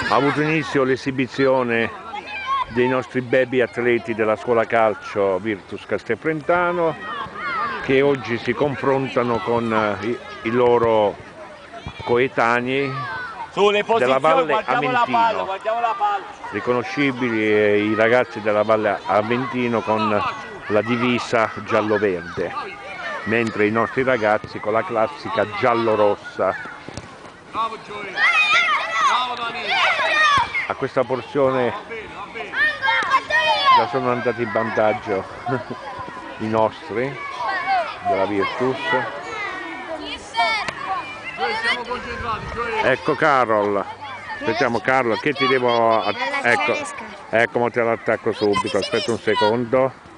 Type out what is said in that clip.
Ha avuto inizio l'esibizione dei nostri baby atleti della scuola calcio Virtus Castelfrentano, che oggi si confrontano con i loro coetanei della Valle Aventino, riconoscibili i ragazzi della Valle Aventino con la divisa giallo-verde, mentre i nostri ragazzi con la classica giallo-rossa. A questa porzione già sono andati in vantaggio i nostri della Virtus. Ecco Carol, aspettiamo Carol, che ti devo... ecco, mo te l'attacco subito, aspetta un secondo.